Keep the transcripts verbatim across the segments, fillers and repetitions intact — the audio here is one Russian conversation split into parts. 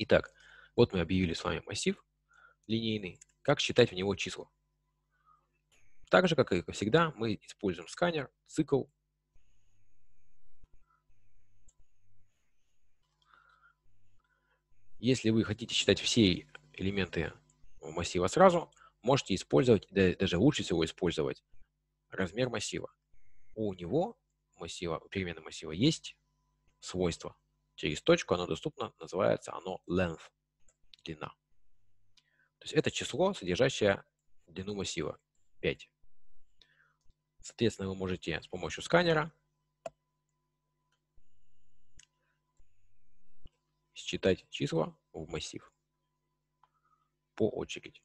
Итак, вот мы объявили с вами массив линейный. Как считать в него числа? Так же, как и всегда, мы используем сканер, цикл. Если вы хотите считать все элементы массива сразу, можете использовать, да, даже лучше всего использовать размер массива. У него, массива, у переменной массива, есть свойство. Через точку оно доступно, называется оно length, длина. То есть это число, содержащее длину массива пять. Соответственно, вы можете с помощью сканера считать числа в массив по очереди.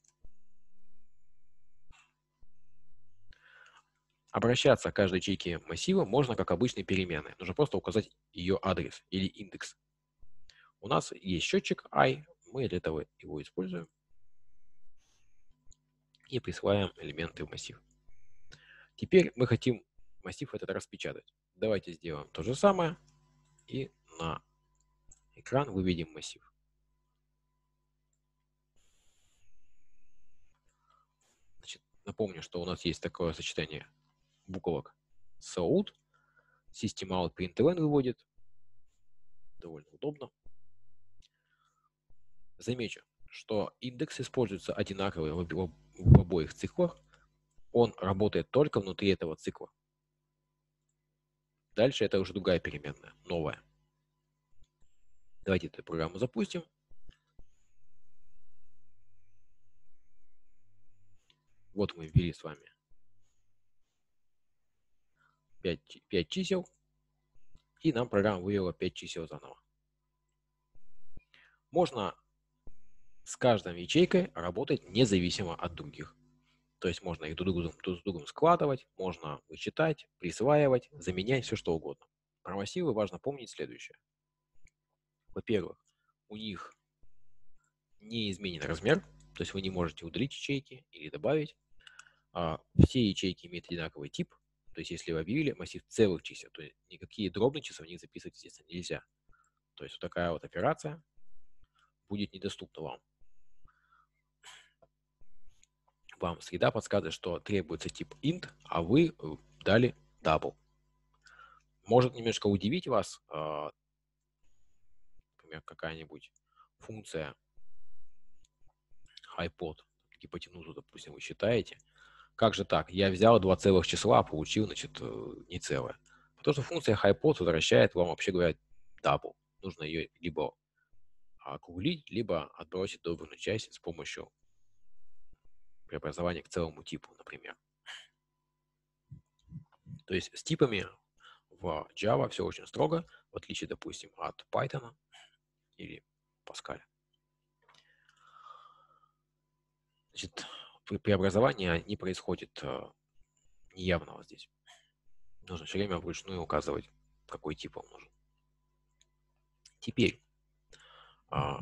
Обращаться к каждой ячейке массива можно как обычной переменной. Нужно просто указать ее адрес или индекс. У нас есть счетчик i, мы для этого его используем и присваиваем элементы в массив. Теперь мы хотим массив этот распечатать. Давайте сделаем то же самое и на экран выведем массив. Значит, напомню, что у нас есть такое сочетание буквок sout, systemout println выводит. Довольно удобно. Замечу, что индекс используется одинаково в, в, в обоих циклах. Он работает только внутри этого цикла. Дальше это уже другая переменная, новая. Давайте эту программу запустим. Вот мы ввели с вами пять, пять чисел, и нам программа вывела пять чисел заново. Можно с каждой ячейкой работать независимо от других. То есть можно их друг с другом, друг с другом складывать, можно вычитать, присваивать, заменять, все что угодно. Про массивы важно помнить следующее. Во-первых, у них не изменен размер, то есть вы не можете удалить ячейки или добавить. А все ячейки имеют одинаковый тип. То есть если вы объявили массив целых чисел, то никакие дробные числа в них записывать, естественно, нельзя. То есть вот такая вот операция будет недоступна вам. Вам среда подсказывает, что требуется тип int, а вы дали double. Может немножко удивить вас, например, какая-нибудь функция hypod, гипотенузу, допустим, вы считаете. Как же так? Я взял два целых числа, а получил, значит, не целое. Потому что функция hypod возвращает вам, вообще говоря, double. Нужно ее либо округлить, либо отбросить добрую часть с помощью преобразования к целому типу, например. То есть с типами в Java все очень строго, в отличие, допустим, от Python или Pascal. Значит, преобразование не происходит неявного здесь. Нужно все время вручную указывать, какой тип вам нужен. Теперь, а,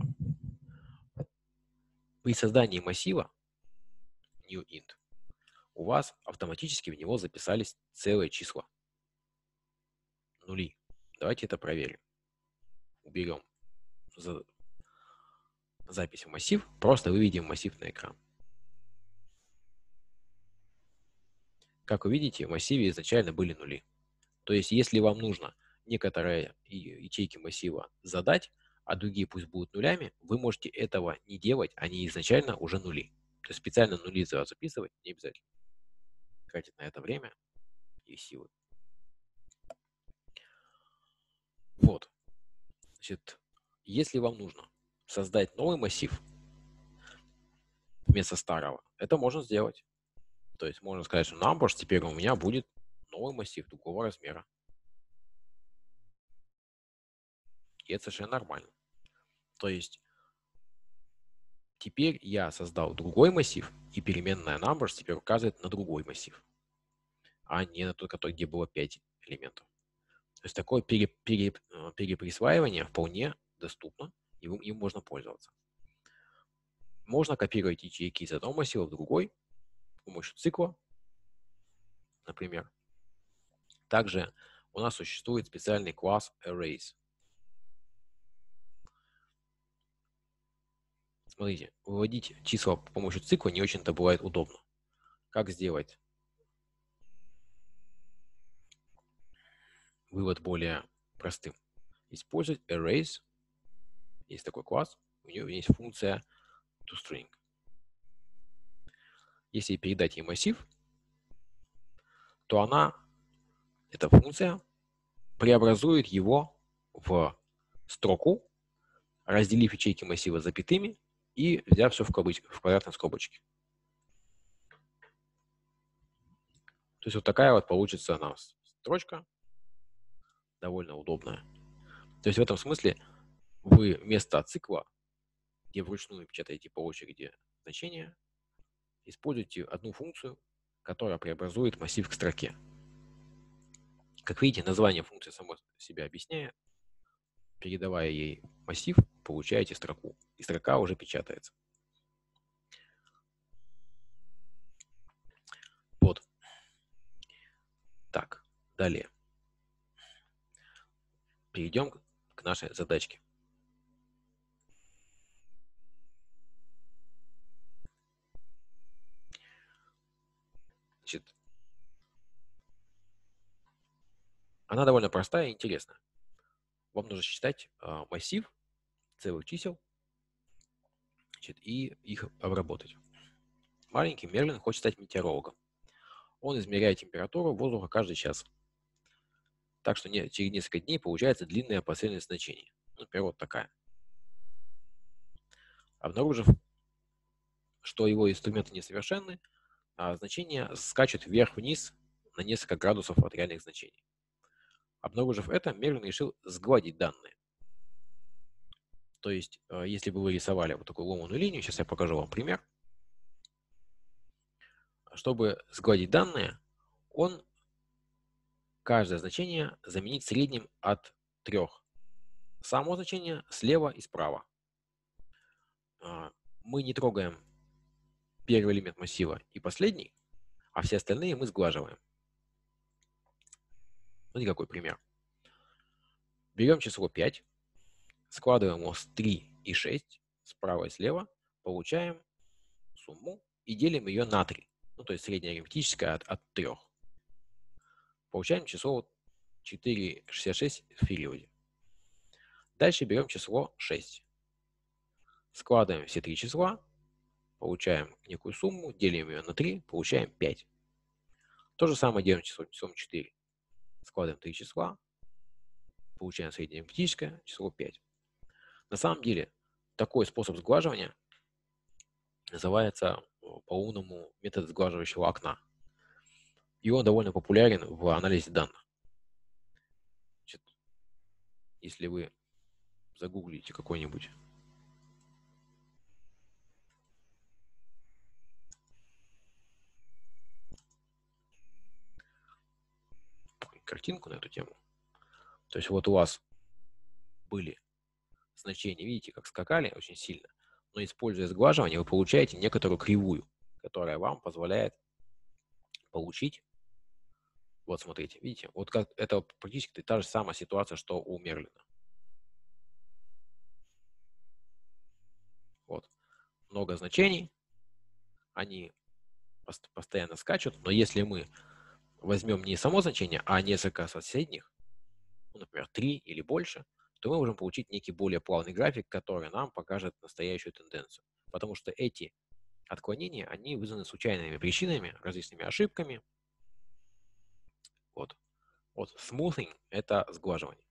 при создании массива newInt у вас автоматически в него записались целые числа. Нули. Давайте это проверим. Уберем за... запись в массив, просто выведем массив на экран. Как вы видите, в массиве изначально были нули. То есть, если вам нужно некоторые ячейки массива задать, а другие пусть будут нулями, вы можете этого не делать, они изначально уже нули. То есть специально нули записывать не обязательно. Тратить на это время и силы. Вот. Значит, если вам нужно создать новый массив вместо старого, это можно сделать. То есть можно сказать, что numbers теперь у меня будет новый массив другого размера. И это совершенно нормально. То есть теперь я создал другой массив, и переменная numbers теперь указывает на другой массив, а не на тот, который, где было пять элементов. То есть такое пере, пере, переприсваивание вполне доступно, и им можно пользоваться. Можно копировать ячейки из одного массива в другой с помощью цикла, например. Также у нас существует специальный класс Arrays. Смотрите, выводить числа с помощью цикла не очень-то бывает удобно. Как сделать вывод более простым? Использовать arrays. Есть такой класс, у него есть функция toString. Если передать ей массив, то она, эта функция, преобразует его в строку, разделив ячейки массива запятыми и взяв все в, кавыч... в квадратной скобочке. То есть вот такая вот получится у нас строчка, довольно удобная. То есть в этом смысле вы вместо цикла, где вручную печатаете по очереди значения, используйте одну функцию, которая преобразует массив к строке. Как видите, название функции само себя объясняет. Передавая ей массив, получаете строку, и строка уже печатается. Вот. Так, далее. Перейдем к нашей задачке. Значит, она довольно простая и интересная. Вам нужно считать э, массив целых чисел, значит, и их обработать. Маленький Мерлин хочет стать метеорологом. Он измеряет температуру воздуха каждый час. Так что не, через несколько дней получается длинная последовательность значений. Например, вот такая. Обнаружив, что его инструменты несовершенны, а значения скачут вверх-вниз на несколько градусов от реальных значений. Обнаружив это, Мерлин решил сгладить данные. То есть, если бы вы рисовали вот такую ломаную линию, сейчас я покажу вам пример. Чтобы сгладить данные, он каждое значение заменит средним от трех. Само значение слева и справа. Мы не трогаем первый элемент массива и последний, а все остальные мы сглаживаем. Смотрите, какой пример. Берем число пять, складываем его с три и шесть, справа и слева, получаем сумму и делим ее на три. Ну, то есть среднее арифметическое от, от трех. Получаем число четыре шестьдесят шесть в периоде. Дальше берем число шесть. Складываем все три числа, получаем некую сумму, делим ее на три, получаем пять. То же самое делаем число, числом четыре. Складываем три числа, получаем среднее арифметическое число пять. На самом деле, такой способ сглаживания называется по-умному метод сглаживающего окна. И он довольно популярен в анализе данных. Значит, если вы загуглите какой-нибудь картинку на эту тему, то есть вот у вас были значения, видите, как скакали очень сильно, но используя сглаживание, вы получаете некоторую кривую, которая вам позволяет получить, вот смотрите, видите, вот как это практически та же самая ситуация, что у Мерлина. Вот, много значений, они постоянно скачут, но если мы возьмем не само значение, а несколько соседних, ну, например, три или больше, то мы можем получить некий более плавный график, который нам покажет настоящую тенденцию. Потому что эти отклонения, они вызваны случайными причинами, различными ошибками. Вот. Вот smoothing – это сглаживание.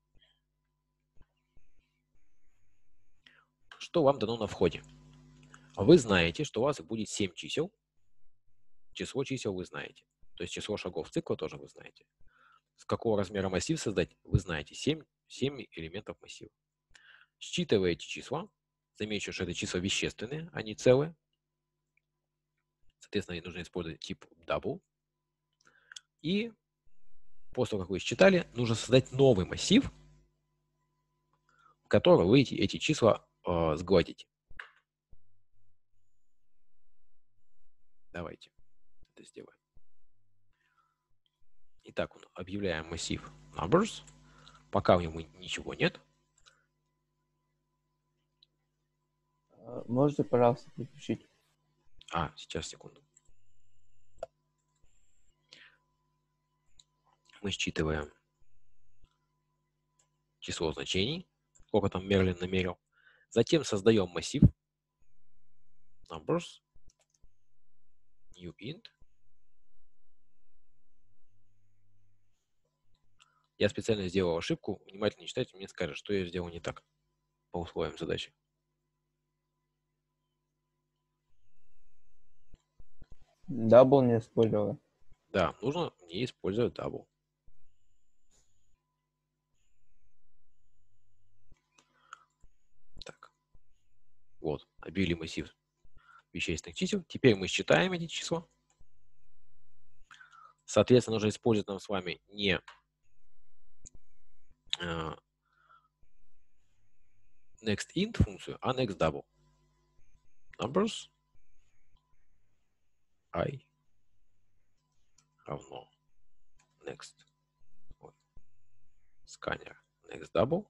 Что вам дано на входе? Вы знаете, что у вас будет семь чисел. Число чисел вы знаете. То есть число шагов цикла тоже вы знаете. С какого размера массив создать, вы знаете. семь, семь элементов массива. Считывая эти числа, замечу, что это числа вещественные, а не целые. Соответственно, нужно использовать тип double. И после того, как вы считали, нужно создать новый массив, в который вы эти, эти числа э, сгладите. Давайте это сделаем. Итак, объявляем массив numbers. Пока в нем ничего нет. можете, пожалуйста, переключить? А, сейчас, секунду. Мы считываем число значений, сколько там Мерлин намерил. Затем создаем массив numbers, new int. Я специально сделал ошибку. Внимательно читайте, мне скажет, что я сделал не так по условиям задачи. Дабл не использовал. Да, нужно не использовать double. Так. Вот, объявили массив вещественных чисел. Теперь мы считаем эти числа. Соответственно, нужно использовать нам с вами не uh, nextInt функцию, а nextDouble. Numbers I равно next. Вот. Сканер nextDouble.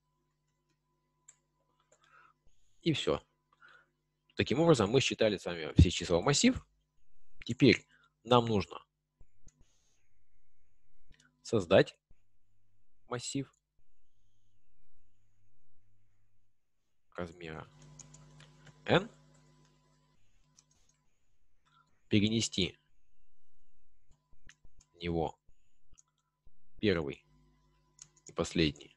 И все. Таким образом, мы считали с вами все числа в массив. Теперь нам нужно создать массив размера n, перенести в него первый и последний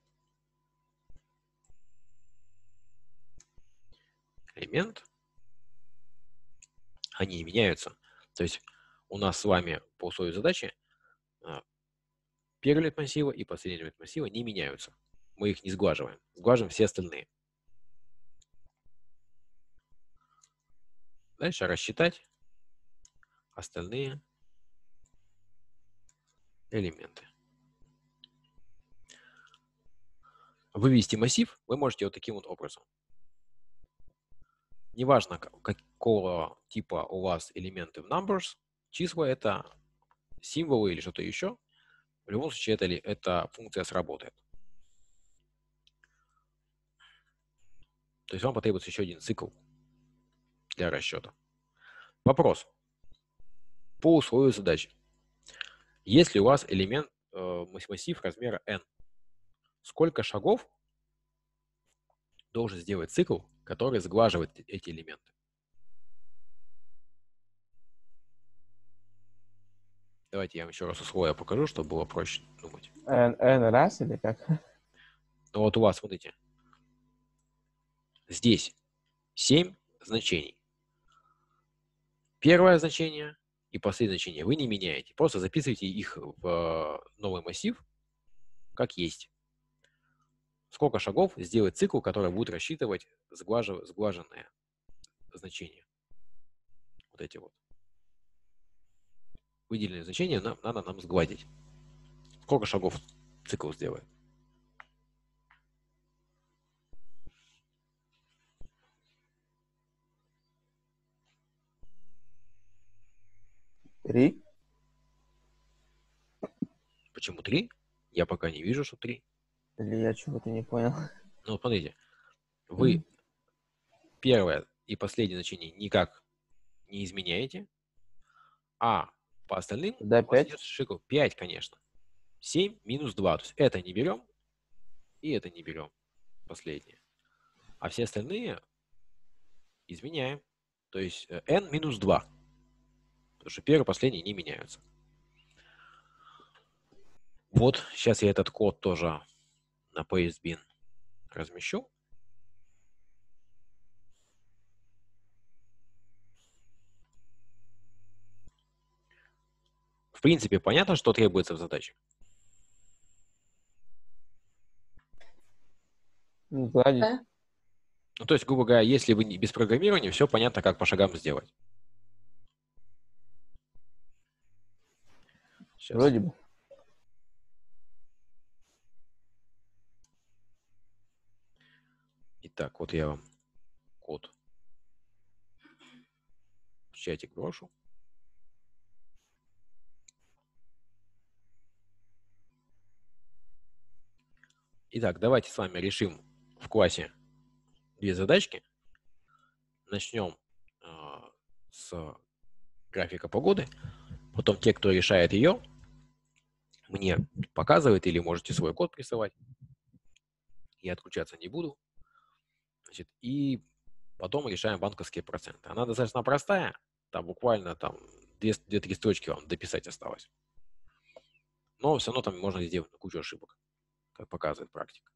элемент. Они не меняются. То есть у нас с вами по условию задачи первый элемент массива и последний элемент массива не меняются. Мы их не сглаживаем. Сглаживаем все остальные. Дальше рассчитать остальные элементы. Вывести массив вы можете вот таким вот образом. Неважно, какого типа у вас элементы в numbers, числа это символы или что-то еще. В любом случае, это, эта функция сработает. То есть вам потребуется еще один цикл для расчета. Вопрос. По условию задачи. Если у вас элемент, э, массив размера n, сколько шагов должен сделать цикл, который сглаживает эти элементы? Давайте я вам еще раз условия покажу, чтобы было проще думать. N, N раз или как? Ну вот у вас, смотрите, здесь семь значений. Первое значение и последнее значение вы не меняете. Просто записывайте их в новый массив, как есть. Сколько шагов сделает цикл, который будет рассчитывать сглажив... сглаженное значение. Вот эти вот. Выделенные значения нам, надо нам сгладить. Сколько шагов цикл сделает? Три. Почему три? Я пока не вижу, что три. Или я чего-то не понял. Ну, смотрите. Вы первое и последнее значение никак не изменяете, а по остальным Да, у вас пять. идет шикл пять, конечно. семь минус два. То есть это не берем, и это не берем. Последнее. А все остальные изменяем. То есть n минус два. Потому что первый и последний не меняются. Вот, сейчас я этот код тоже на pastebin размещу. В принципе, понятно, что требуется в задаче. Гладить. Ну, то есть, грубо говоря, если вы не без программирования, все понятно, как по шагам сделать. Сейчас. Вроде бы. Итак, вот я вам код в чатик брошу. Итак, давайте с вами решим в классе две задачки. начнем а, с графика погоды. Потом те, кто решает ее, мне показывают или можете свой код присылать. Я отключаться не буду. Значит, и потом решаем банковские проценты. Она достаточно простая. Там буквально там две-три строчки вам дописать осталось. Но все равно там можно сделать кучу ошибок, как показывает практика.